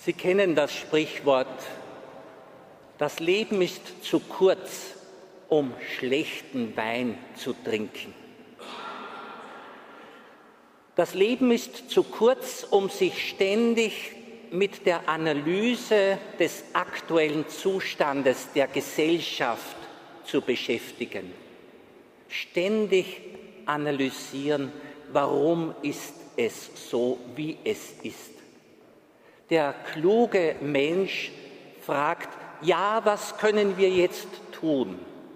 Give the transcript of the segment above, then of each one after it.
Sie kennen das Sprichwort, das Leben ist zu kurz, um schlechten Wein zu trinken. Das Leben ist zu kurz, um sich ständig mit der Analyse des aktuellen Zustandes der Gesellschaft zu beschäftigen. Ständig analysieren, warum ist es so, wie es ist. Der kluge Mensch fragt, ja, was können wir jetzt tun?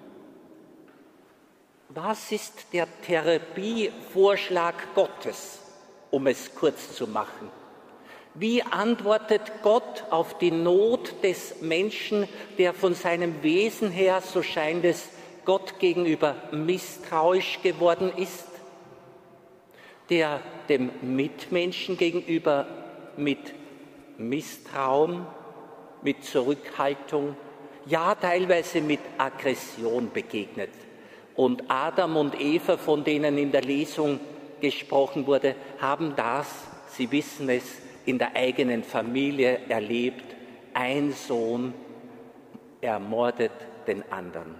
Was ist der Therapievorschlag Gottes, um es kurz zu machen? Wie antwortet Gott auf die Not des Menschen, der von seinem Wesen her, so scheint es, Gott gegenüber misstrauisch geworden ist, der dem Mitmenschen gegenüber mit Misstrauen, mit Zurückhaltung, ja teilweise mit Aggression begegnet. Und Adam und Eva, von denen in der Lesung gesprochen wurde, haben das, Sie wissen es, in der eigenen Familie erlebt. Ein Sohn ermordet den anderen.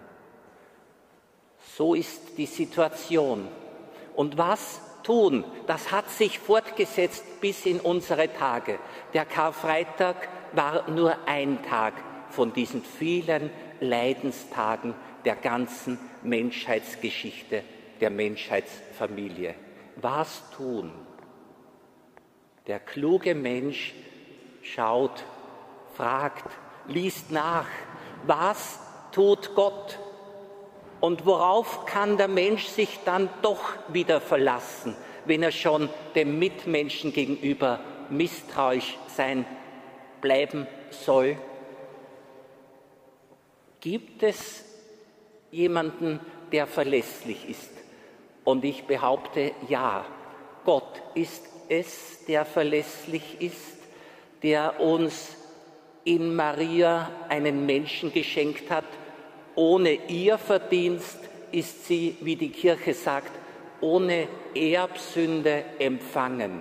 So ist die Situation. Und was tun? Das hat sich fortgesetzt bis in unsere Tage. Der Karfreitag war nur ein Tag von diesen vielen Leidenstagen der ganzen Menschheitsgeschichte, der Menschheitsfamilie. Was tun? Der kluge Mensch schaut, fragt, liest nach, was tut Gott? Und worauf kann der Mensch sich dann doch wieder verlassen, wenn er schon dem Mitmenschen gegenüber misstrauisch sein bleiben soll? Gibt es jemanden, der verlässlich ist? Und ich behaupte, ja, Gott ist es, der verlässlich ist, der uns in Maria einen Menschen geschenkt hat. Ohne ihr Verdienst ist sie, wie die Kirche sagt, ohne Erbsünde empfangen.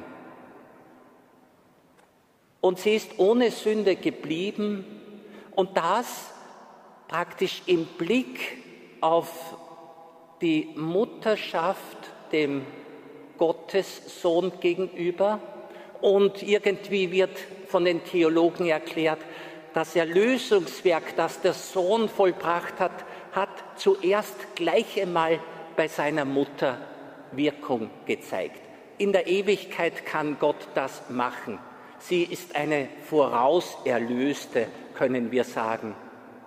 Und sie ist ohne Sünde geblieben und das praktisch im Blick auf die Mutterschaft dem Gottessohn gegenüber. Und irgendwie wird von den Theologen erklärt, das Erlösungswerk, das der Sohn vollbracht hat, hat zuerst gleich einmal bei seiner Mutter Wirkung gezeigt. In der Ewigkeit kann Gott das machen. Sie ist eine Vorauserlöste, können wir sagen.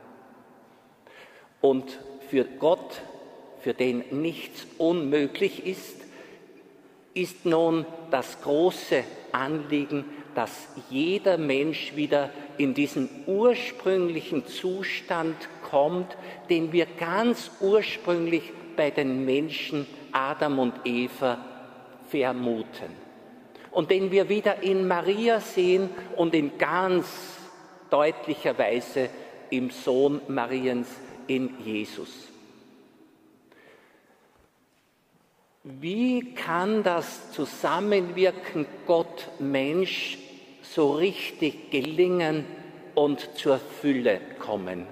Und für Gott, für den nichts unmöglich ist, ist nun das große Anliegen, dass jeder Mensch wieder in diesen ursprünglichen Zustand kommt, den wir ganz ursprünglich bei den Menschen Adam und Eva vermuten. Und den wir wieder in Maria sehen und in ganz deutlicher Weise im Sohn Mariens, in Jesus. Wie kann das Zusammenwirken Gott-Mensch so richtig gelingen und zur Fülle kommen?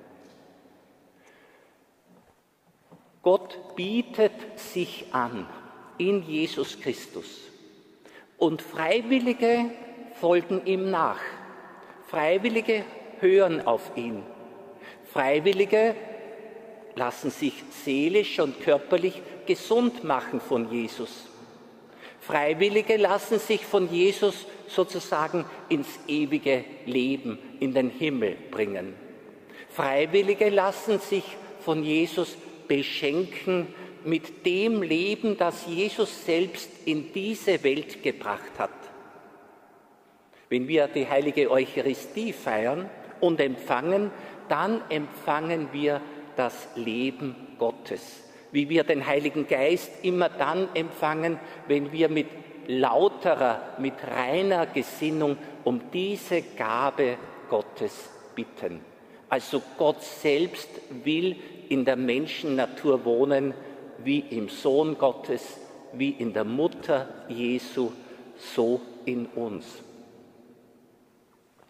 Gott bietet sich an in Jesus Christus und Freiwillige folgen ihm nach. Freiwillige hören auf ihn. Freiwillige lassen sich seelisch und körperlich gesund machen von Jesus. Freiwillige lassen sich von Jesus sozusagen ins ewige Leben, in den Himmel bringen. Freiwillige lassen sich von Jesus beschenken mit dem Leben, das Jesus selbst in diese Welt gebracht hat. Wenn wir die heilige Eucharistie feiern und empfangen, dann empfangen wir das Leben Gottes. Wie wir den Heiligen Geist immer dann empfangen, wenn wir mit lauterer, mit reiner Gesinnung um diese Gabe Gottes bitten. Also Gott selbst will in der Menschennatur wohnen, wie im Sohn Gottes, wie in der Mutter Jesu, so in uns.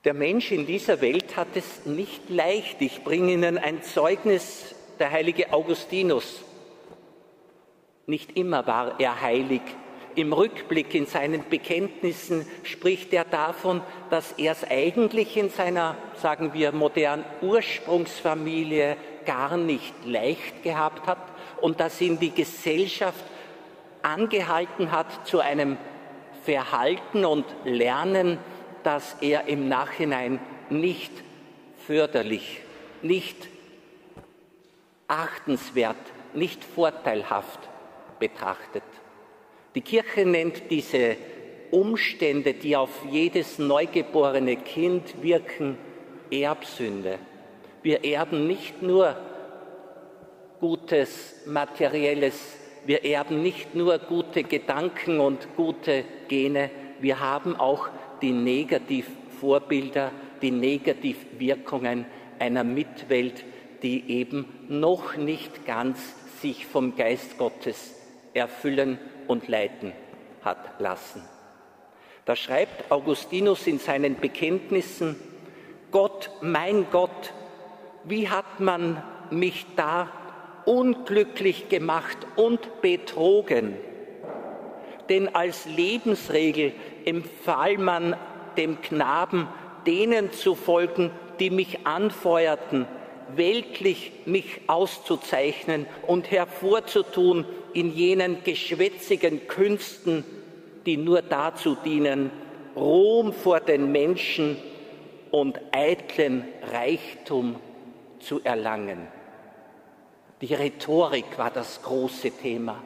Der Mensch in dieser Welt hat es nicht leicht. Ich bringe Ihnen ein Zeugnis, der heilige Augustinus. Nicht immer war er heilig. Im Rückblick in seinen Bekenntnissen spricht er davon, dass er es eigentlich in seiner, sagen wir, modernen Ursprungsfamilie gar nicht leicht gehabt hat und dass ihn die Gesellschaft angehalten hat zu einem Verhalten und Lernen, das er im Nachhinein nicht förderlich, nicht achtenswert, nicht vorteilhaft betrachtet. Die Kirche nennt diese Umstände, die auf jedes neugeborene Kind wirken, Erbsünde. Wir erben nicht nur Gutes, Materielles, wir erben nicht nur gute Gedanken und gute Gene, wir haben auch die Negativvorbilder, die Negativwirkungen einer Mitwelt, die eben noch nicht ganz sich vom Geist Gottes erfüllen und leiten hat lassen. Da schreibt Augustinus in seinen Bekenntnissen: Gott, mein Gott, wie hat man mich da unglücklich gemacht und betrogen? Denn als Lebensregel empfahl man dem Knaben, denen zu folgen, die mich anfeuerten, weltlich mich auszuzeichnen und hervorzutun in jenen geschwätzigen Künsten, die nur dazu dienen, Ruhm vor den Menschen und eitlen Reichtum zu erlangen. Die Rhetorik war das große Thema.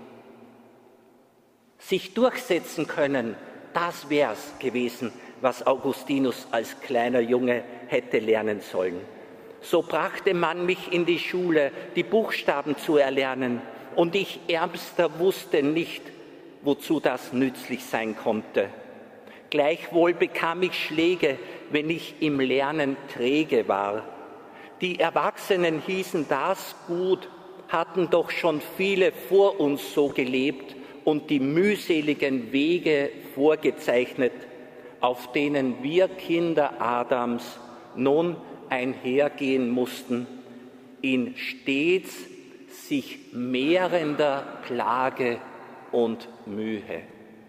Sich durchsetzen können, das wäre es gewesen, was Augustinus als kleiner Junge hätte lernen sollen. So brachte man mich in die Schule, die Buchstaben zu erlernen, und ich Ärmster wusste nicht, wozu das nützlich sein konnte. Gleichwohl bekam ich Schläge, wenn ich im Lernen träge war. Die Erwachsenen hießen das gut, hatten doch schon viele vor uns so gelebt und die mühseligen Wege vorgezeichnet, auf denen wir Kinder Adams nun einhergehen mussten, in stets sich mehrender Plage und Mühe.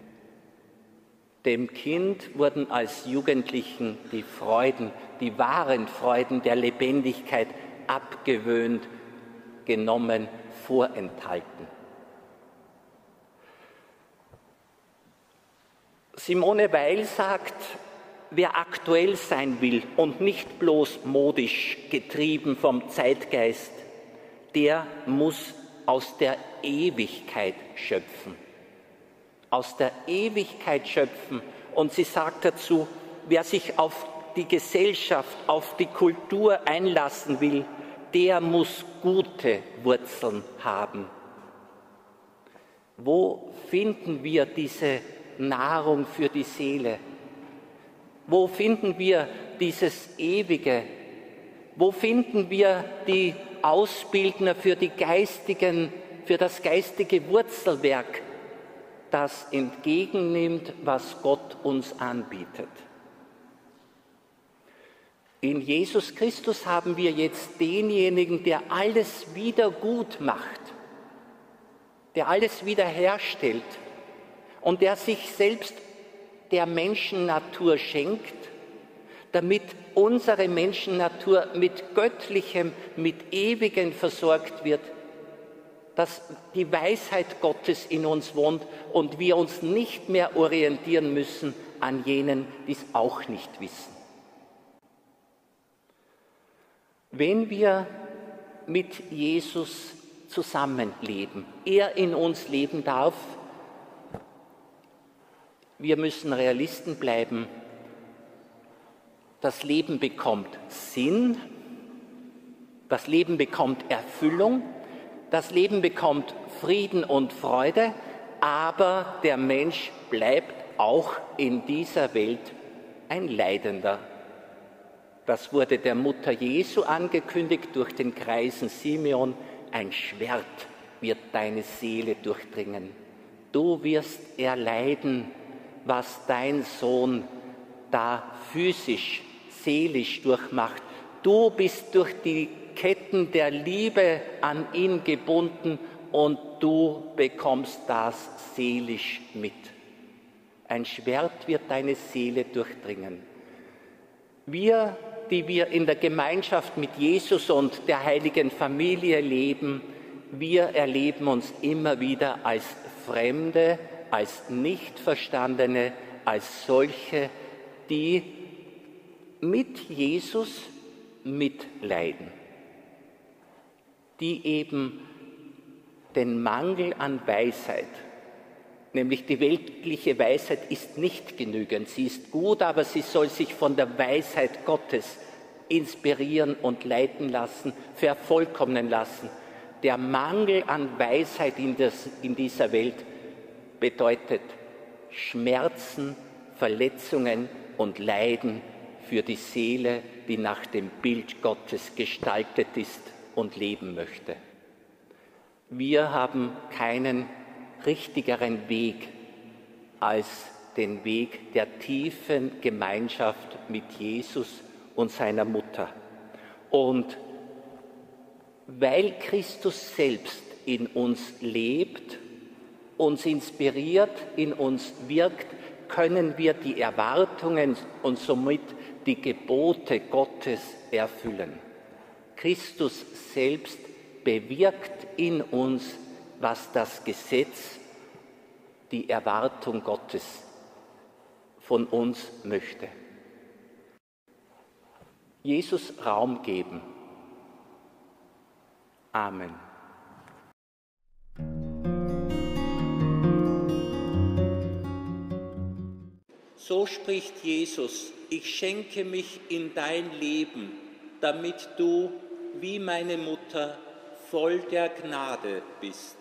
Dem Kind wurden als Jugendlichen die Freuden, die wahren Freuden der Lebendigkeit abgewöhnt, genommen, vorenthalten. Simone Weil sagt, wer aktuell sein will und nicht bloß modisch getrieben vom Zeitgeist, der muss aus der Ewigkeit schöpfen. Aus der Ewigkeit schöpfen. Und sie sagt dazu, wer sich auf die Gesellschaft, auf die Kultur einlassen will, der muss gute Wurzeln haben. Wo finden wir diese Nahrung für die Seele? Wo finden wir dieses Ewige? Wo finden wir die Ausbildner für das geistige Wurzelwerk, das entgegennimmt, was Gott uns anbietet? In Jesus Christus haben wir jetzt denjenigen, der alles wieder gut macht, der alles wiederherstellt und der sich selbst der Menschennatur schenkt, damit unsere Menschennatur mit Göttlichem, mit Ewigem versorgt wird, dass die Weisheit Gottes in uns wohnt und wir uns nicht mehr orientieren müssen an jenen, die es auch nicht wissen. Wenn wir mit Jesus zusammenleben, er in uns leben darf, wir müssen Realisten bleiben. Das Leben bekommt Sinn, das Leben bekommt Erfüllung, das Leben bekommt Frieden und Freude, aber der Mensch bleibt auch in dieser Welt ein Leidender. Das wurde der Mutter Jesu angekündigt durch den greisen Simeon: ein Schwert wird deine Seele durchdringen. Du wirst erleiden, was dein Sohn da physisch seelisch durchmacht. Du bist durch die Ketten der Liebe an ihn gebunden und du bekommst das seelisch mit. Ein Schwert wird deine Seele durchdringen. Wir, die wir in der Gemeinschaft mit Jesus und der heiligen Familie leben, wir erleben uns immer wieder als Fremde, als Nichtverstandene, als solche, die mit Jesus mitleiden, die eben den Mangel an Weisheit, nämlich die weltliche Weisheit ist nicht genügend, sie ist gut, aber sie soll sich von der Weisheit Gottes inspirieren und leiten lassen, vervollkommnen lassen. Der Mangel an Weisheit in dieser Welt bedeutet Schmerzen, Verletzungen und Leiden für die Seele, die nach dem Bild Gottes gestaltet ist und leben möchte. Wir haben keinen richtigeren Weg als den Weg der tiefen Gemeinschaft mit Jesus und seiner Mutter. Und weil Christus selbst in uns lebt, uns inspiriert, in uns wirkt, können wir die Erwartungen und somit die Gebote Gottes erfüllen. Christus selbst bewirkt in uns, was das Gesetz, die Erwartung Gottes von uns möchte. Jesus Raum geben. Amen. So spricht Jesus: Ich schenke mich in dein Leben, damit du, wie meine Mutter, voll der Gnade bist.